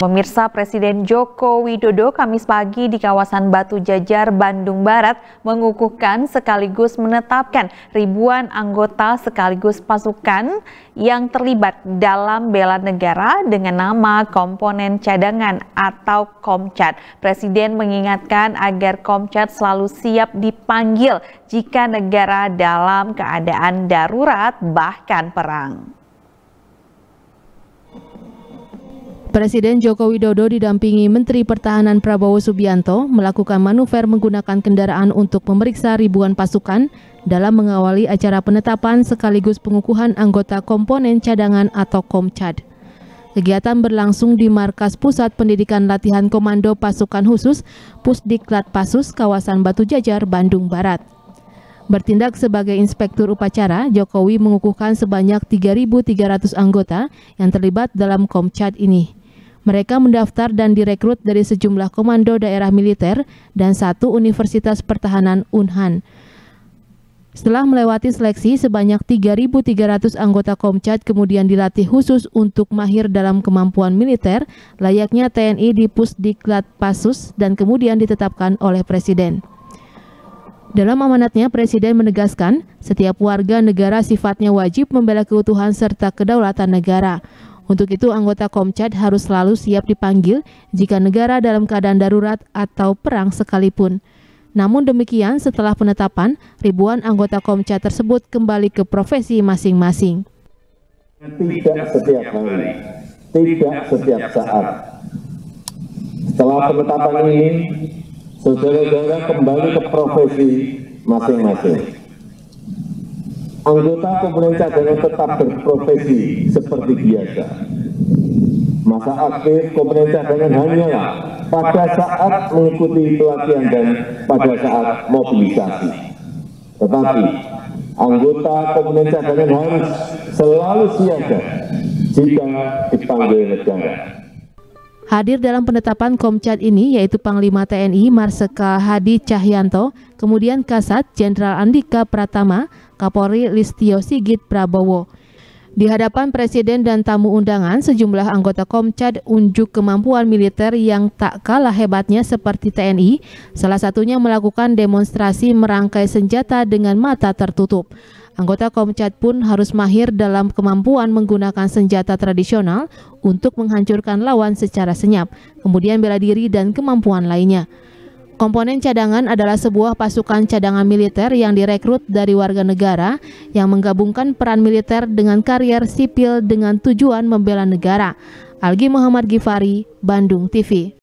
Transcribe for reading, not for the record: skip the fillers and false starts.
Pemirsa, Presiden Joko Widodo Kamis pagi di kawasan Batu Jajar, Bandung Barat mengukuhkan sekaligus menetapkan ribuan anggota sekaligus pasukan yang terlibat dalam bela negara dengan nama Komponen Cadangan atau Komcad. Presiden mengingatkan agar Komcad selalu siap dipanggil jika negara dalam keadaan darurat bahkan perang. Presiden Joko Widodo didampingi Menteri Pertahanan Prabowo Subianto melakukan manuver menggunakan kendaraan untuk memeriksa ribuan pasukan dalam mengawali acara penetapan sekaligus pengukuhan anggota Komponen Cadangan atau Komcad. Kegiatan berlangsung di Markas Pusat Pendidikan Latihan Komando Pasukan Khusus Pusdiklat Pasus, kawasan Batu Jajar, Bandung Barat. Bertindak sebagai inspektur upacara, Jokowi mengukuhkan sebanyak 3.300 anggota yang terlibat dalam Komcad ini. Mereka mendaftar dan direkrut dari sejumlah komando daerah militer dan satu Universitas Pertahanan Unhan. Setelah melewati seleksi, sebanyak 3.300 anggota Komcad kemudian dilatih khusus untuk mahir dalam kemampuan militer layaknya TNI di Pusdiklat Pasus dan kemudian ditetapkan oleh Presiden. Dalam amanatnya, Presiden menegaskan setiap warga negara sifatnya wajib membela keutuhan serta kedaulatan negara. Untuk itu, anggota Komcad harus selalu siap dipanggil jika negara dalam keadaan darurat atau perang sekalipun. Namun demikian, setelah penetapan, ribuan anggota Komcad tersebut kembali ke profesi masing-masing. Tidak setiap hari, tidak setiap saat. Setelah penetapan ini, saudara-saudara kembali ke profesi masing-masing. Anggota Komponen Cadangan tetap berprofesi seperti biasa. Masa aktif Komponen Cadangan hanyalah pada saat mengikuti pelatihan dan pada saat mobilisasi. Tetapi anggota Komponen Cadangan harus selalu siaga jika dipanggil negara. Hadir dalam penetapan Komcad ini yaitu Panglima TNI Marsikal Hadi Cahyanto, kemudian Kasat Jenderal Andika Pratama, Kapolri Listio Sigit Prabowo. Di hadapan Presiden dan tamu undangan, sejumlah anggota Komcad unjuk kemampuan militer yang tak kalah hebatnya seperti TNI, salah satunya melakukan demonstrasi merangkai senjata dengan mata tertutup. Anggota Komcad pun harus mahir dalam kemampuan menggunakan senjata tradisional untuk menghancurkan lawan secara senyap, kemudian bela diri dan kemampuan lainnya. Komponen Cadangan adalah sebuah pasukan cadangan militer yang direkrut dari warga negara yang menggabungkan peran militer dengan karier sipil dengan tujuan membela negara. Algi Muhammad Gifari, Bandung TV.